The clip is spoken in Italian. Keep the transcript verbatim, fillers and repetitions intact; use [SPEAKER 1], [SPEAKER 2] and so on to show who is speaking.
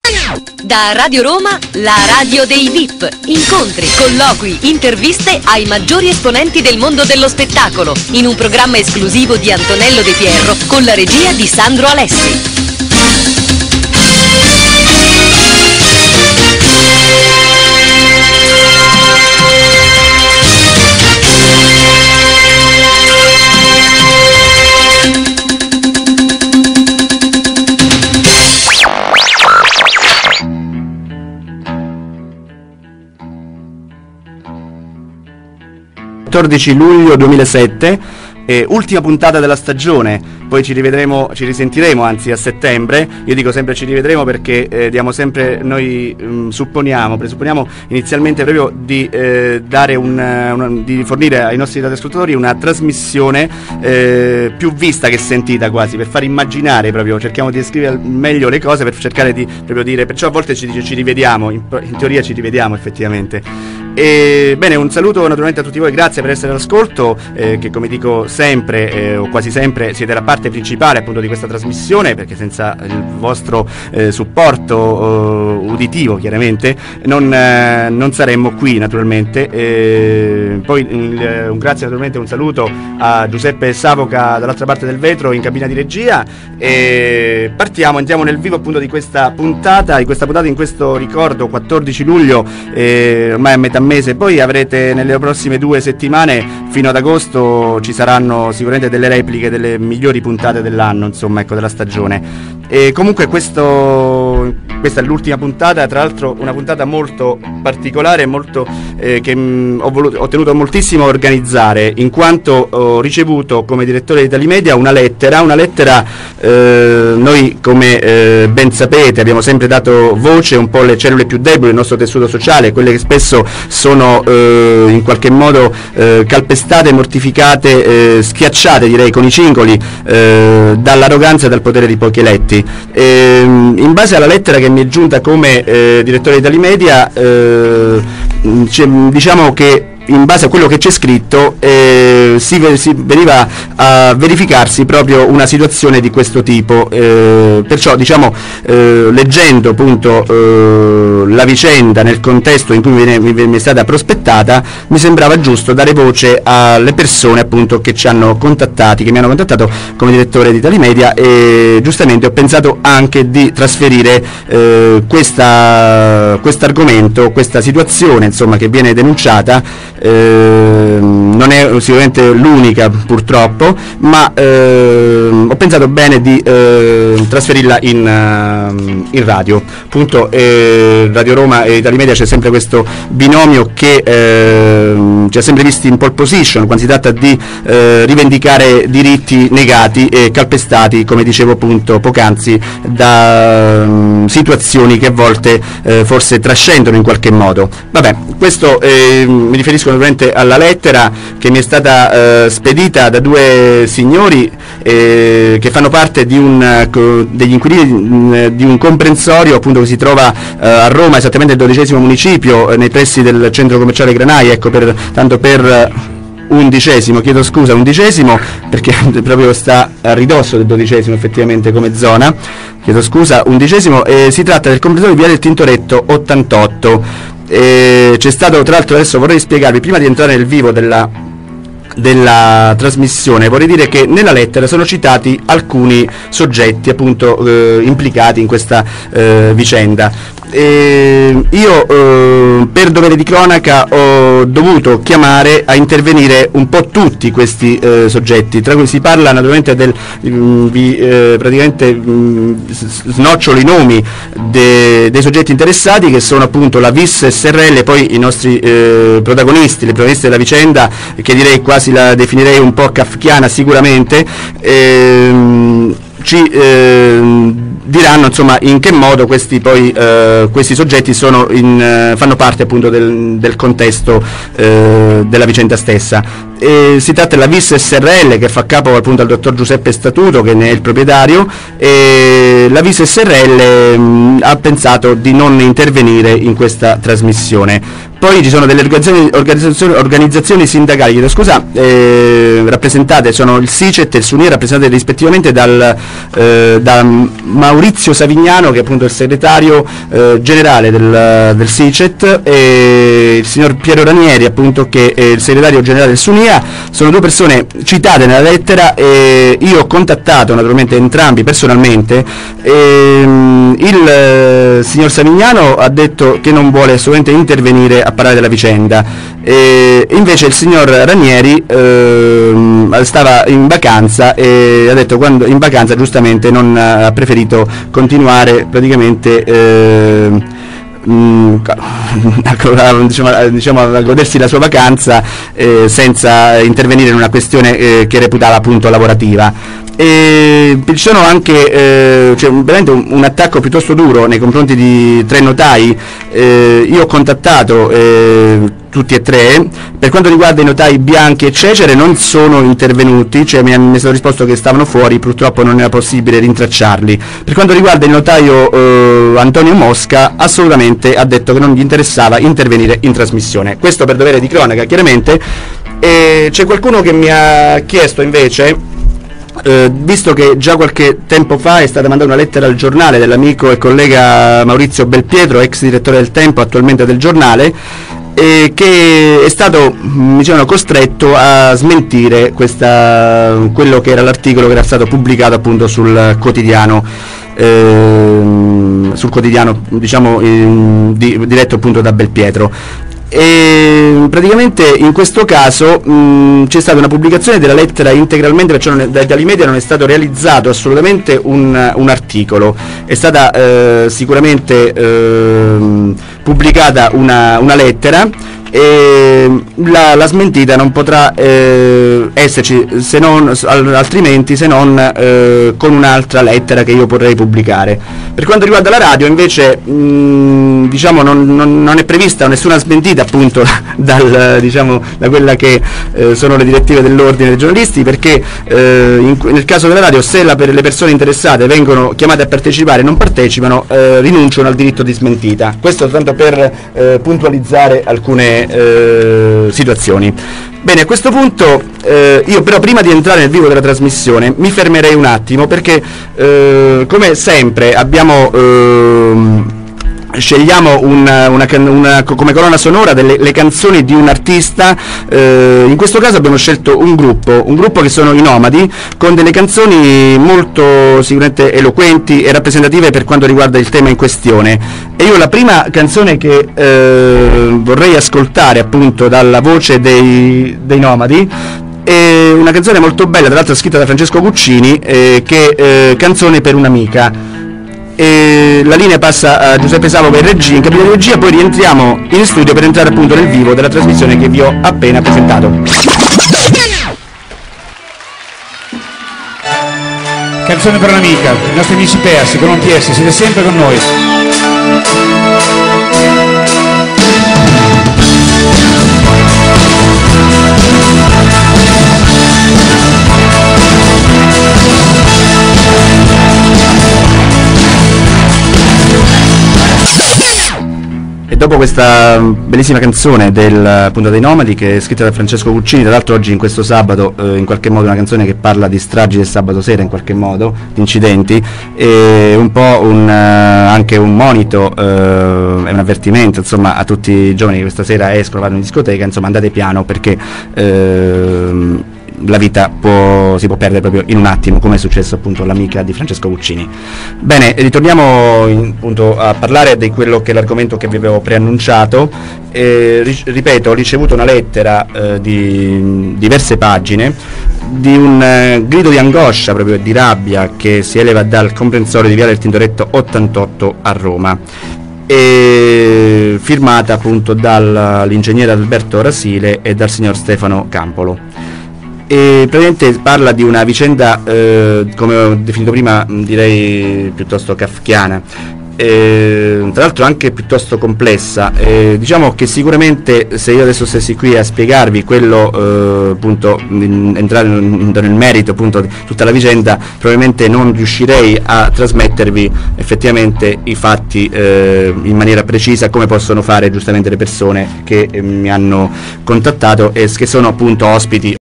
[SPEAKER 1] Da Radio Roma, la radio dei V I P. Incontri, colloqui, interviste ai maggiori esponenti del mondo dello spettacolo, in un programma esclusivo di Antonello De Pierro con la regia di Sandro Alessi.
[SPEAKER 2] quattordici luglio duemilasette, eh, ultima puntata della stagione, poi ci rivedremo, ci risentiremo anzi a settembre. Io dico sempre ci rivedremo perché eh, diamo sempre, noi mh, supponiamo, presupponiamo inizialmente proprio di eh, dare un, una, di fornire ai nostri ascoltatori una trasmissione eh, più vista che sentita quasi, per far immaginare proprio, cerchiamo di descrivere meglio le cose per cercare di proprio dire, perciò a volte ci dice ci rivediamo, in, in teoria ci rivediamo effettivamente. E, bene, un saluto naturalmente a tutti voi, grazie per essere all'ascolto, eh, che come dico sempre eh, o quasi sempre siete la parte principale appunto di questa trasmissione, perché senza il vostro eh, supporto eh, uditivo chiaramente non, eh, non saremmo qui naturalmente. Eh, poi un, un grazie naturalmente, un saluto a Giuseppe Savoca dall'altra parte del vetro in cabina di regia, e partiamo, entriamo nel vivo appunto di questa puntata, di questa puntata in questo ricordo quattordici luglio, eh, ormai a metà mese. Poi avrete nelle prossime due settimane fino ad agosto, ci saranno sicuramente delle repliche delle migliori puntate dell'anno, insomma, ecco, della stagione. E comunque questo, questa è l'ultima puntata, tra l'altro una puntata molto particolare, molto eh, che mh, ho, voluto, ho tenuto moltissimo a organizzare, in quanto ho ricevuto come direttore di Italia una lettera, una lettera eh, noi come eh, ben sapete abbiamo sempre dato voce un po' alle cellule più deboli del nostro tessuto sociale, quelle che spesso sono eh, in qualche modo eh, calpestate, mortificate, eh, schiacciate direi con i cingoli eh, dall'arroganza e dal potere di pochi eletti. E, in base alla lettera che mi è giunta come eh, direttore di Italia, eh, diciamo che in base a quello che c'è scritto eh, si, si veniva a verificarsi proprio una situazione di questo tipo, eh, perciò diciamo eh, leggendo appunto eh, la vicenda nel contesto in cui mi, mi, mi è stata prospettata, mi sembrava giusto dare voce alle persone appunto che ci hanno contattati, che mi hanno contattato come direttore di Italia, e giustamente ho pensato anche di trasferire eh, questa questo argomento, questa situazione insomma che viene denunciata. Eh, non è sicuramente l'unica purtroppo, ma eh, ho pensato bene di eh, trasferirla in, uh, in radio. Appunto eh, Radio Roma e Italia Media c'è sempre questo binomio che eh, ci ha sempre visti in pole position quando si tratta di eh, rivendicare diritti negati e calpestati, come dicevo appunto poc'anzi, da um, situazioni che a volte eh, forse trascendono in qualche modo. Vabbè, questo eh, mi riferisco naturalmente alla lettera che mi è stata eh, spedita da due signori eh, che fanno parte di un, uh, degli inquilini mh, di un comprensorio appunto che si trova uh, a Roma, esattamente il dodicesimo municipio, eh, nei pressi del centro commerciale Granai, ecco, per, tanto per uh, undicesimo, chiedo scusa, undicesimo perché proprio sta a ridosso del dodicesimo effettivamente come zona, chiedo scusa, undicesimo, e si tratta del comprensorio di Via del Tintoretto ottantotto. E c'è stato, tra l'altro adesso vorrei spiegarvi, prima di entrare nel vivo della, della trasmissione, vorrei dire che nella lettera sono citati alcuni soggetti appunto eh, implicati in questa eh, vicenda. E io eh, per dovere di cronaca ho dovuto chiamare a intervenire un po' tutti questi eh, soggetti, tra cui si parla naturalmente del mh, vi, eh, praticamente mh, snocciolo i nomi de, dei soggetti interessati, che sono appunto la Vis S R L e poi i nostri eh, protagonisti, le protagonisti della vicenda, che direi quasi la definirei un po' kafkiana sicuramente. E, ci eh, diranno insomma in che modo questi poi eh, questi soggetti sono in, eh, fanno parte appunto del, del contesto eh, della vicenda stessa. E si tratta della Vis S R L, che fa capo appunto al dottor Giuseppe Statuto, che ne è il proprietario, e la Vis S R L mh, ha pensato di non intervenire in questa trasmissione. Poi ci sono delle organizzazioni, organizzazioni, organizzazioni sindacali, chiedo scusa, eh, rappresentate, sono il SICET e il SUNIR, rappresentate rispettivamente dal, eh, da Maurizio Savignano, che è appunto il segretario eh, generale del, del SICET, e il signor Piero Ranieri, appunto, che è il segretario generale del SUNIA. Sono due persone citate nella lettera, e io ho contattato naturalmente entrambi personalmente. E, il eh, signor Savignano ha detto che non vuole assolutamente intervenire a parlare della vicenda, e invece il signor Ranieri eh, stava in vacanza e ha detto, quando in vacanza giustamente non ha preferito continuare praticamente eh, mh, a, diciamo, a, diciamo, a godersi la sua vacanza eh, senza intervenire in una questione eh, che reputava appunto lavorativa. E ci sono anche eh, cioè, veramente un, un attacco piuttosto duro nei confronti di tre notai. eh, io ho contattato eh, tutti e tre. Per quanto riguarda i notai Bianchi e Cecere, non sono intervenuti, cioè mi, mi è stato risposto che stavano fuori, purtroppo non era possibile rintracciarli. Per quanto riguarda il notaio eh, Antonio Mosca, assolutamente ha detto che non gli interessava intervenire in trasmissione, questo per dovere di cronaca chiaramente. E c'è qualcuno che mi ha chiesto invece, Uh, visto che già qualche tempo fa è stata mandata una lettera al giornale dell'amico e collega Maurizio Belpietro, ex direttore del Tempo, attualmente del giornale, e che è stato, mi dicevano, costretto a smentire questa, quello che era l'articolo che era stato pubblicato appunto sul quotidiano eh, sul quotidiano diciamo in, di, diretto appunto da Belpietro. E praticamente in questo caso mh, c'è stata una pubblicazione della lettera integralmente, perciò non è, da Italia non è stato realizzato assolutamente un, un articolo, è stata eh, sicuramente eh, pubblicata una, una lettera, e la, la smentita non potrà eh, esserci se non, altrimenti se non eh, con un'altra lettera che io potrei pubblicare. Per quanto riguarda la radio invece mh, diciamo non, non, non è prevista nessuna smentita appunto dal, diciamo, da quella che eh, sono le direttive dell'ordine dei giornalisti, perché eh, in, nel caso della radio, se la, per le persone interessate vengono chiamate a partecipare e non partecipano, eh, rinunciano al diritto di smentita. Questo tanto per eh, puntualizzare alcune Eh, situazioni. Bene, a questo punto eh, io però prima di entrare nel vivo della trasmissione mi fermerei un attimo, perché eh, come sempre abbiamo eh, scegliamo una, una, una, come colonna sonora delle le canzoni di un artista. Eh, in questo caso abbiamo scelto un gruppo, un gruppo che sono i Nomadi, con delle canzoni molto sicuramente eloquenti e rappresentative per quanto riguarda il tema in questione. E io la prima canzone che eh, vorrei ascoltare appunto dalla voce dei, dei Nomadi è una canzone molto bella, tra l'altro scritta da Francesco Guccini, eh, che è eh, Canzone per un'amica. E la linea passa a Giuseppe Savo per regia, in cabina di regia, poi rientriamo in studio per entrare appunto nel vivo della trasmissione che vi ho appena presentato.
[SPEAKER 3] Canzone per un'amica, i nostri amici persi, con un P S, siete sempre con noi.
[SPEAKER 2] E dopo questa bellissima canzone del, appunto, dei Nomadi, che è scritta da Francesco Guccini, tra l'altro oggi in questo sabato eh, in qualche modo una canzone che parla di stragi del sabato sera, in qualche modo, di incidenti, e un po' un, eh, anche un monito e eh, un avvertimento insomma a tutti i giovani che questa sera escono, vanno in discoteca, insomma andate piano, perché eh, la vita può, si può perdere proprio in un attimo, come è successo appunto all'amica di Francesco Guccini. Bene, ritorniamo in, appunto a parlare di quello che è l'argomento che vi avevo preannunciato. Eh, ri- ripeto, ho ricevuto una lettera eh, di diverse pagine di un eh, grido di angoscia, proprio di rabbia, che si eleva dal comprensorio di Viale del Tintoretto ottantotto a Roma, e firmata appunto dall'ingegnere Alberto Rasile e dal signor Stefano Campolo. E praticamente parla di una vicenda, eh, come ho definito prima, direi piuttosto kafkiana. eh, tra l'altro anche piuttosto complessa. Eh, diciamo che sicuramente se io adesso stessi qui a spiegarvi quello, eh, appunto, in, entrare nel, nel merito appunto di tutta la vicenda, probabilmente non riuscirei a trasmettervi effettivamente i fatti eh, in maniera precisa, come possono fare giustamente le persone che eh, mi hanno contattato e che sono appunto ospiti